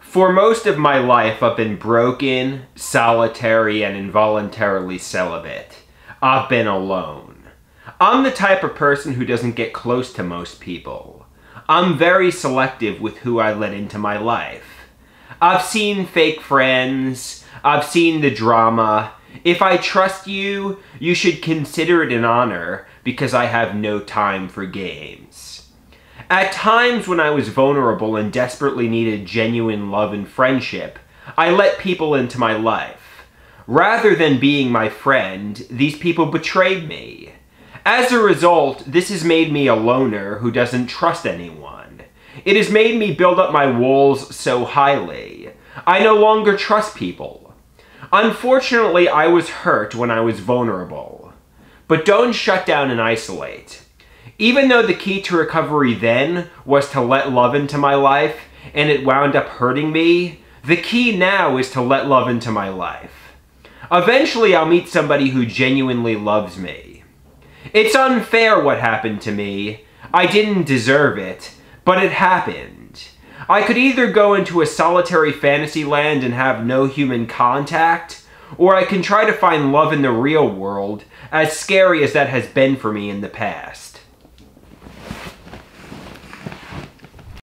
For most of my life, I've been broken, solitary, and involuntarily celibate. I've been alone. I'm the type of person who doesn't get close to most people. I'm very selective with who I let into my life. I've seen fake friends. I've seen the drama. If I trust you, you should consider it an honor because I have no time for games. At times when I was vulnerable and desperately needed genuine love and friendship, I let people into my life. Rather than being my friend, these people betrayed me. As a result, this has made me a loner who doesn't trust anyone. It has made me build up my walls so highly. I no longer trust people. Unfortunately, I was hurt when I was vulnerable. But don't shut down and isolate. Even though the key to recovery then was to let love into my life, and it wound up hurting me, the key now is to let love into my life. Eventually, I'll meet somebody who genuinely loves me. It's unfair what happened to me. I didn't deserve it, but it happened. I could either go into a solitary fantasy land and have no human contact, or I can try to find love in the real world, as scary as that has been for me in the past.